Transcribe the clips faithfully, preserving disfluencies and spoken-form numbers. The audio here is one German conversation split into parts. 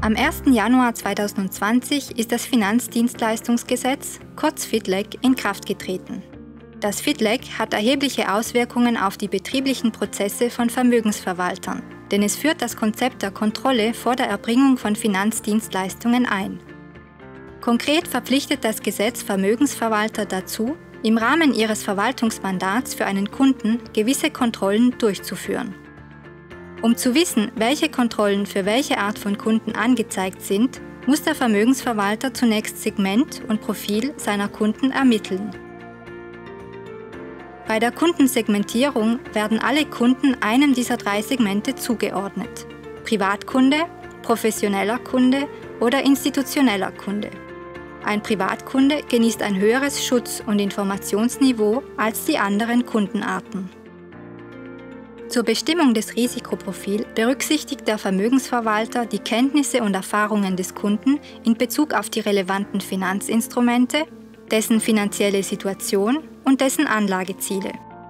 Am ersten Januar zweitausendzwanzig ist das Finanzdienstleistungsgesetz, kurz FIDLEG, in Kraft getreten. Das FIDLEG hat erhebliche Auswirkungen auf die betrieblichen Prozesse von Vermögensverwaltern, denn es führt das Konzept der Kontrolle vor der Erbringung von Finanzdienstleistungen ein. Konkret verpflichtet das Gesetz Vermögensverwalter dazu, im Rahmen ihres Verwaltungsmandats für einen Kunden gewisse Kontrollen durchzuführen. Um zu wissen, welche Kontrollen für welche Art von Kunden angezeigt sind, muss der Vermögensverwalter zunächst Segment und Profil seiner Kunden ermitteln. Bei der Kundensegmentierung werden alle Kunden einem dieser drei Segmente zugeordnet: Privatkunde, professioneller Kunde oder institutioneller Kunde. Ein Privatkunde genießt ein höheres Schutz- und Informationsniveau als die anderen Kundenarten. Zur Bestimmung des Risikoprofils berücksichtigt der Vermögensverwalter die Kenntnisse und Erfahrungen des Kunden in Bezug auf die relevanten Finanzinstrumente, dessen finanzielle Situation und dessen Anlageziele.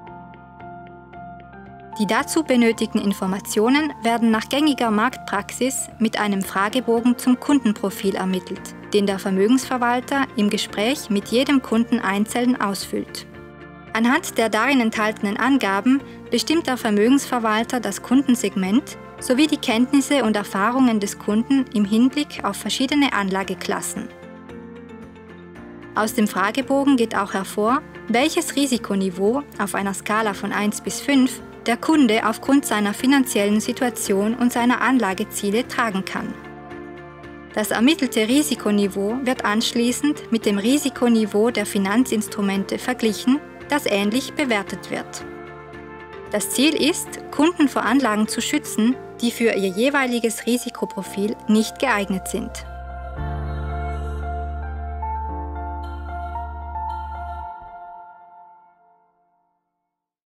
Die dazu benötigten Informationen werden nach gängiger Marktpraxis mit einem Fragebogen zum Kundenprofil ermittelt, den der Vermögensverwalter im Gespräch mit jedem Kunden einzeln ausfüllt. Anhand der darin enthaltenen Angaben bestimmt der Vermögensverwalter das Kundensegment sowie die Kenntnisse und Erfahrungen des Kunden im Hinblick auf verschiedene Anlageklassen. Aus dem Fragebogen geht auch hervor, welches Risikoniveau auf einer Skala von eins bis fünf der Kunde aufgrund seiner finanziellen Situation und seiner Anlageziele tragen kann. Das ermittelte Risikoniveau wird anschließend mit dem Risikoniveau der Finanzinstrumente verglichen, das ähnlich bewertet wird. Das Ziel ist, Kunden vor Anlagen zu schützen, die für ihr jeweiliges Risikoprofil nicht geeignet sind.